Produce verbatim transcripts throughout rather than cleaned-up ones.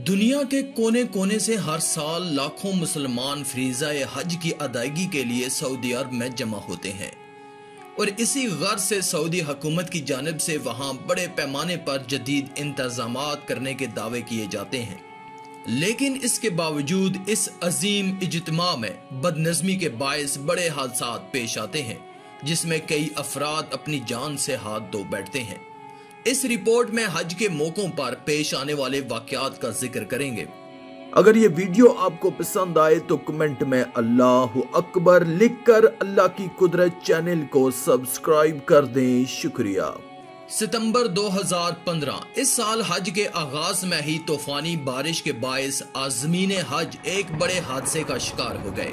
दुनिया के कोने कोने से हर साल लाखों मुसलमान फरीज़ा हज की अदायगी के लिए सऊदी अरब में जमा होते हैं और इसी गर्ज से सऊदी हुकूमत की जानिब से वहां बड़े पैमाने पर जदीद इंतजामात करने के दावे किए जाते हैं। लेकिन इसके बावजूद इस अजीम इज्तिमा में बदनज़मी के बायस बड़े हादसात पेश आते हैं, जिसमें कई अफराद अपनी जान से हाथ धो बैठते हैं। इस रिपोर्ट में हज के मौकों पर पेश आने वाले वाकयात का जिक्र करेंगे। अगर ये वीडियो आपको पसंद आए तो कमेंट में अल्लाह अकबर लिखकर अल्लाह की कुदरत चैनल को सब्सक्राइब कर दें। शुक्रिया। सितंबर दो हज़ार पंद्रह इस साल हज के आगाज में ही तूफानी बारिश के बायस आज़मीन हज एक बड़े हादसे का शिकार हो गए,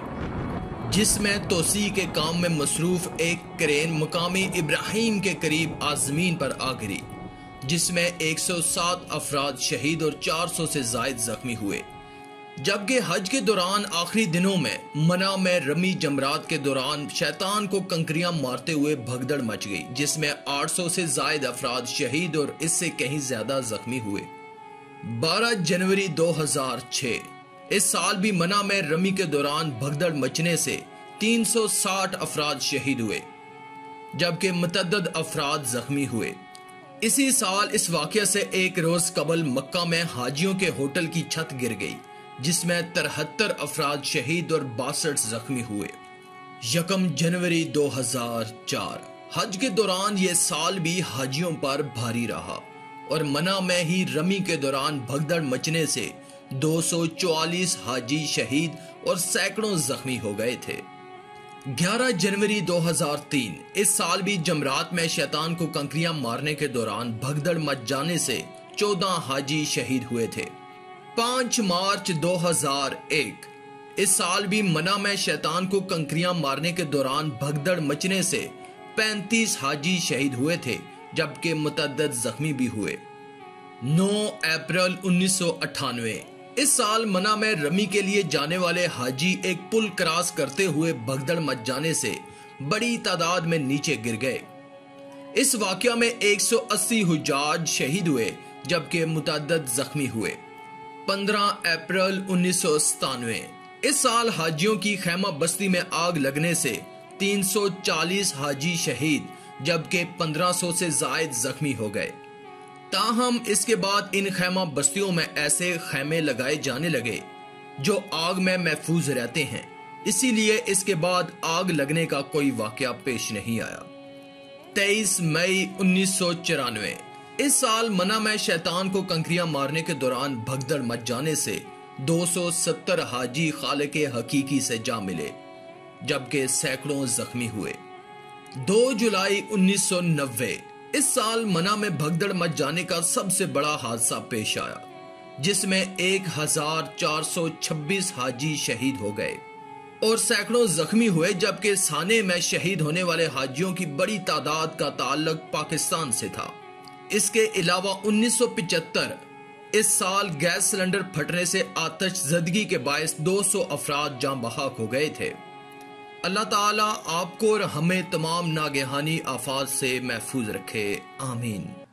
जिसमें तोसी के काम में मसरूफ एक क्रेन मकामी इब्राहिम के करीब आज़मीन पर आ गिरी, जिसमें एक सौ सात अफराद शहीद और चार सौ से जायद जख्मी हुए। जबकि हज के दौरान आखिरी दिनों में मना में रमी जमरात के दौरान शैतान को कंकरियां मारते हुए भगदड़ मच गई, जिसमें आठ सौ से जायद अफराद शहीद और इससे कहीं ज्यादा जख्मी हुए। बारह जनवरी दो हज़ार छह इस साल भी मना में रमी के दौरान भगदड़ मचने से तीन सौ साठ अफराद शहीद हुए, जबकि मुतअद्दिद अफराद जख्मी हुए। इसी साल इस वाकये से एक रोज कबल मक्का में हाजियों के होटल की छत गिर गई, जिसमें तिहत्तर अफराद शहीद और बासठ जख्मी हुए। यकम जनवरी दो हज़ार चार हज के दौरान ये साल भी हाजियों पर भारी रहा और मना में ही रमी के दौरान भगदड़ मचने से दो सौ चौवालीस हाजी शहीद और सैकड़ों जख्मी हो गए थे। ग्यारह जनवरी दो हज़ार तीन इस साल भी जमरात में शैतान को कंकरियां मारने के दौरान भगदड़ मच जाने से चौदह हाजी शहीद हुए थे। पाँच मार्च दो हज़ार एक इस साल भी मना में शैतान को कंकरियां मारने के दौरान भगदड़ मचने से पैंतीस हाजी शहीद हुए थे, जबकि मुतअद्दिद जख्मी भी हुए। नौ अप्रैल उन्नीस सौ अट्ठानवे इस साल मना में रमी के लिए जाने वाले हाजी एक पुल क्रॉस करते हुए भगदड़ मच जाने से बड़ी तादाद में नीचे गिर गए। इस वाकया में एक सौ अस्सी हुज्जाज शहीद हुए, जबकि मुतअद्दिद जख्मी हुए। पंद्रह अप्रैल उन्नीस सौ सतानवे इस साल हाजियों की खैमा बस्ती में आग लगने से तीन सौ चालीस हाजी शहीद, जबकि पंद्रह सौ से जायद जख्मी हो गए। ताहम इसके बाद इन खैमा बस्तियों में ऐसे खैमे लगाए जाने लगे जो आग में महफूज रहते हैं, इसीलिए इसके बाद आग लगने का कोई वाकया पेश नहीं आया। तेईस मई उन्नीस सौ चौरानवे इस साल मना में शैतान को कंकरियां मारने के दौरान भगदड़ मच जाने से दो सौ सत्तर हाजी खालिक हकीकी से जा मिले, जबकि सैकड़ों जख्मी हुए। दो जुलाई उन्नीस सौ नब्बे इस साल मना में भगदड़ मच जाने का सबसे बड़ा हादसा पेश आया, जिसमें एक हजार चार सौ छब्बीस हाजी शहीद हो गए और सैकड़ों जख्मी हुए, जबकि साने में शहीद होने वाले हाजियों की बड़ी तादाद का ताल्लुक पाकिस्तान से था। इसके अलावा उन्नीस सौ पिचहत्तर इस साल गैस सिलेंडर फटने से आतिशज़दगी के बायस दो सौ अफराद जान बहक हो गए थे। अल्लाह ताला आपको और हमें तमाम नागहानी आफात से महफूज रखे। आमीन।